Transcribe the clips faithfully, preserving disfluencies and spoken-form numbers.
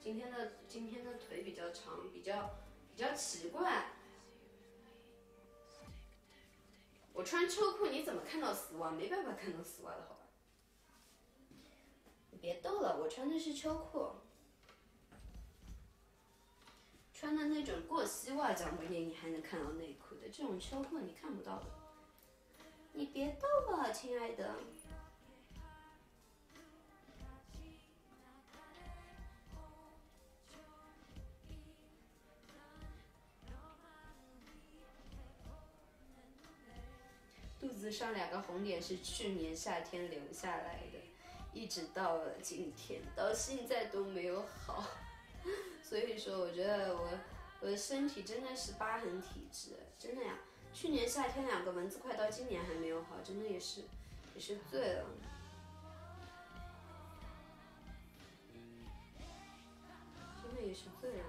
今天的今天的腿比较长，比较比较奇怪。我穿秋裤你怎么看到丝袜？没办法看到丝袜的好吧？你别逗了，我穿的是秋裤。穿的那种过膝袜，讲不定你还能看到内裤的，这种秋裤你看不到的。你别逗了，亲爱的。肚子上两个红点是去年夏天留下来的，一直到了今天，到现在都没有好。所以说，我觉得我我的身体真的是疤痕体质，真的呀。去年夏天两个蚊子快到今年还没有好，真的也是也是醉了。真的也是醉了。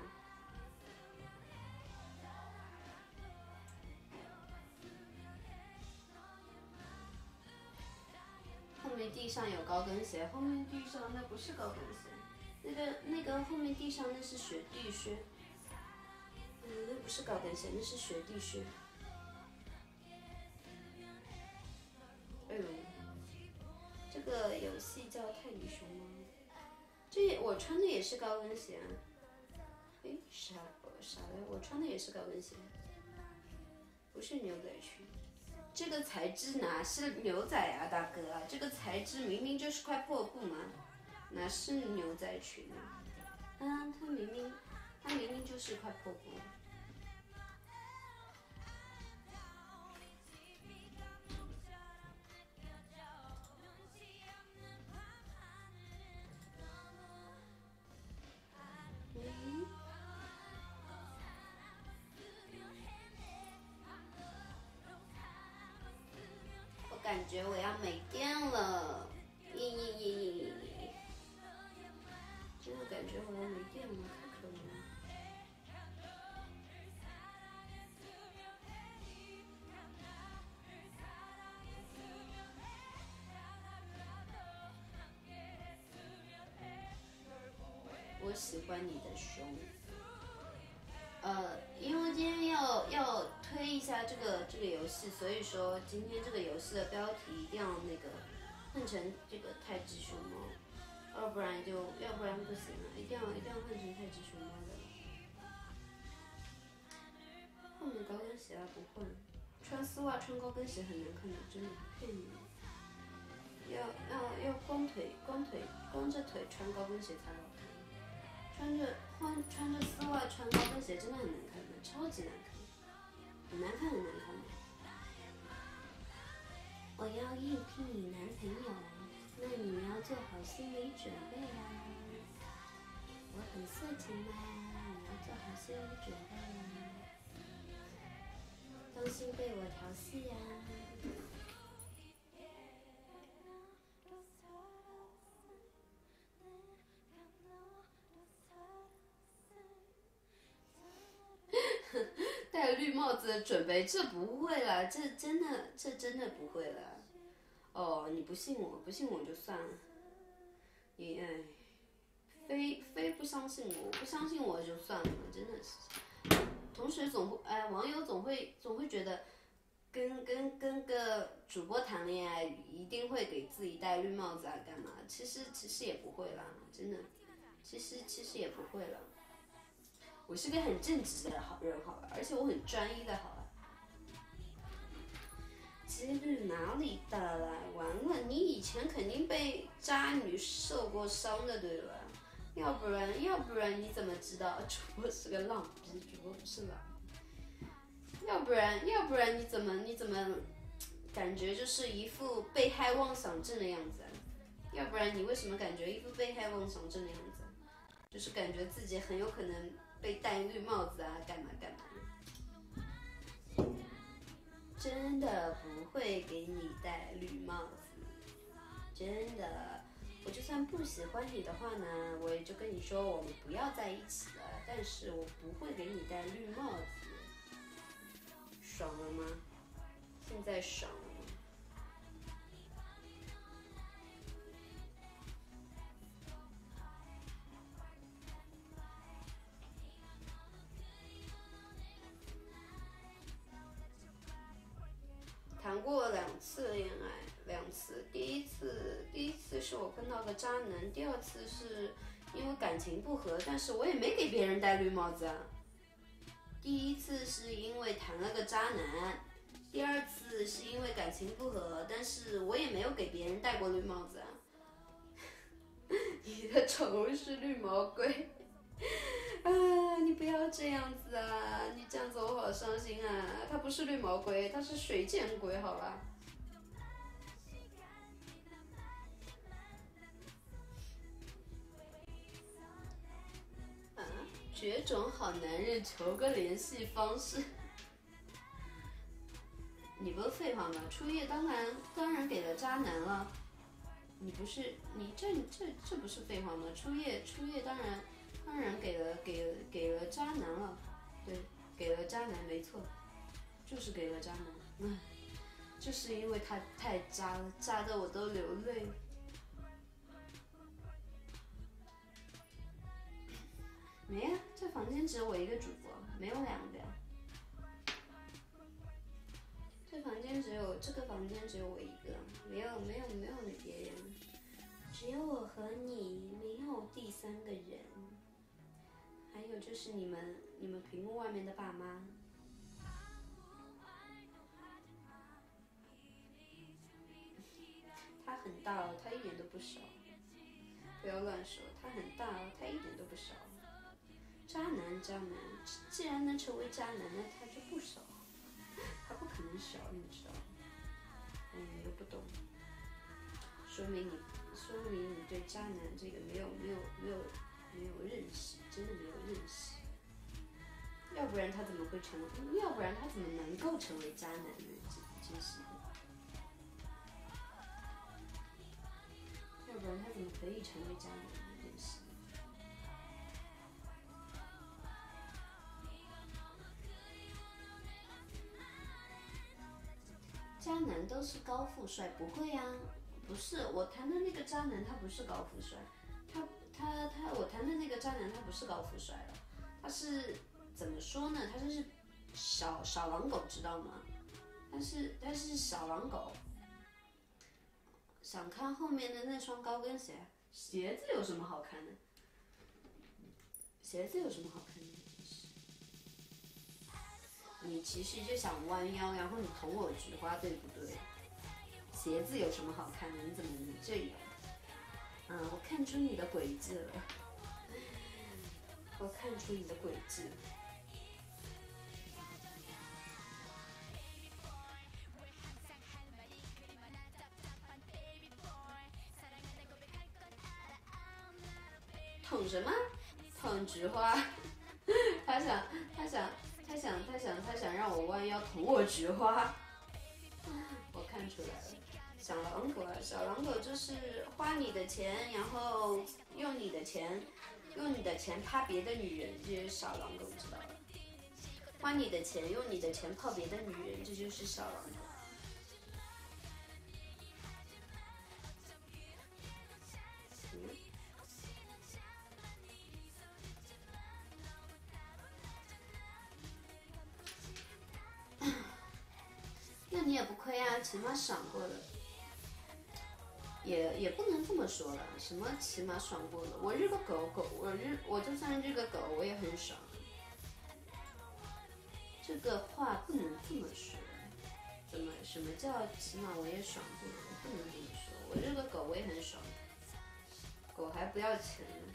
后面地上有高跟鞋，后面地上那不是高跟鞋，那个那个后面地上那是雪地靴。嗯，那不是高跟鞋，那是雪地靴。哎呦，这个游戏叫泰迪熊猫。这我穿的也是高跟鞋。哎，啥啥的？我穿的也是高跟鞋，不是牛仔裙。这个材质哪是牛仔啊，大哥啊！这个材质明明就是块破布嘛，哪是牛仔裙啊？啊，它明明，它明明就是块破布。嗯。我感觉我要没电了，咦咦咦咦！真的感觉我要没电了，太可怜了。我喜欢你的胸。呃，因为今天要要推一下这个这个游戏，所以说今天这个游戏的标题一定要那个换成这个泰迪熊猫，要不然就要不然不行了，一定要一定要换成泰迪熊猫的。后面高跟鞋啊不换，穿丝袜穿高跟鞋很难看的，真的不骗你。要要要光腿光腿光着腿穿高跟鞋才好看。穿着换穿着丝袜穿高跟鞋真的很难看的，超级难看，很难看很难看的。我要应聘你男朋友，那你要做好心理准备啊。我很色情吗？你要做好心理准备啊，当心被我调戏啊。戴绿帽子的准备，这不会啦，这真的，这真的不会啦。哦，你不信我，不信我就算了。你哎，非非不相信我，不相信我就算了，真的是。同学总会，哎，网友总会总会觉得跟，跟跟跟个主播谈恋爱，一定会给自己戴绿帽子啊，干嘛？其实其实也不会啦，真的，其实其实也不会啦。我是个很正直的好人，好吧，而且我很专一的，好吧。几率哪里大了？完了，你以前肯定被渣女受过伤的，对吧？要不然，要不然你怎么知道主播是个浪逼？主播不是浪。要不然，要不然你怎么你怎么感觉就是一副被害妄想症的样子啊？要不然你为什么感觉一副被害妄想症的样子？就是感觉自己很有可能被戴绿帽子啊，干嘛干嘛。真的不会给你戴绿帽子，真的。我就算不喜欢你的话呢，我也就跟你说我们不要在一起了，但是我不会给你戴绿帽子。爽了吗？现在爽了吗？ 了渣男，第二次是因为感情不和，但是我也没给别人戴绿帽子啊。第一次是因为谈了个渣男，第二次是因为感情不和，但是我也没有给别人戴过绿帽子啊。你的宠物是绿毛龟。啊，你不要这样子啊！你这样子我好伤心啊！它不是绿毛龟，它是水箭龟，好吧？啊，绝种好男人，求个联系方式。你不是废话吗？初夜当然当然给了渣男了。你不是你这这这不是废话吗？初夜初夜当然。当然给了给了给了渣男了，对，给了渣男没错，就是给了渣男，嗯，就是因为他太渣了，渣的我都流泪。没呀、啊，这房间只有我一个主播，没有两个呀。这房间只有这个房间只有我一个，没有没有没有别人，只有我和你，没有第三个人。还有就是你们，你们屏幕外面的爸妈，他很大了，他一点都不少，不要乱说，他很大了，他一点都不少。渣男，渣男，既然能成为渣男，那他就不少，他不可能少，你知道吗？哎，你又不懂，说明你，说明你对渣男这个没有没有没有没有认识，真的没有认识。要不然他怎么会成为？要不然他怎么能够成为渣男呢？真真是的。要不然他怎么可以成为渣男呢？真是的。渣男都是高富帅，不会呀、啊？不是，我谈的那个渣男他不是高富帅，他他他，我谈的那个渣男他不是高富帅了，他是。怎么说呢？他就是小小狼狗，知道吗？他是他是小狼狗。想看后面的那双高跟鞋，鞋子有什么好看的？鞋子有什么好看的？你其实就想弯腰，然后你捅我菊花，对不对？鞋子有什么好看的？你怎么能这样？嗯，我看出你的诡计了，我看出你的诡计了。捅什么？捅菊花？他想，他想，他想，他想，他想让我弯腰捅我菊花。我看出来了，小狼狗啊，小狼狗就是花你的钱，然后用你的钱，用你的钱趴别的女人，这就是小狼狗，知道吧？花你的钱，用你的钱泡别的女人，这就是小狼狗。那你也不亏啊，起码爽过了。也也不能这么说了，什么起码爽过了？我日个狗狗，我日我就算日个狗，我也很爽。这个话不能这么说。怎么什么叫起码我也爽过了？不能这么说，我日个狗我也很爽。狗还不要钱呢。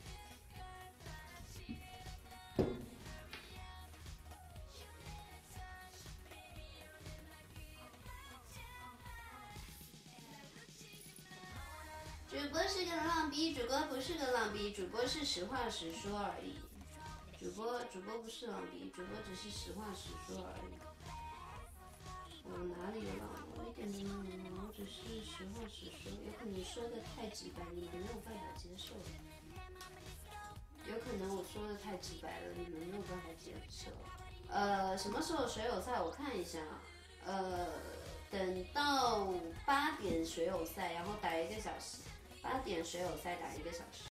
主播是个浪逼，主播不是个浪逼，主播是实话实说而已。主播主播不是浪逼，主播只是实话实说而已。我哪里有浪？我一点都没有浪，我只是实话实说。有可能说的太直白，你们没有办法接受。有可能我说的太直白了，你们没有办法接受。呃，什么时候水友赛？我看一下。呃，等到八点水友赛，然后打一个小时。八点水友赛打一个小时。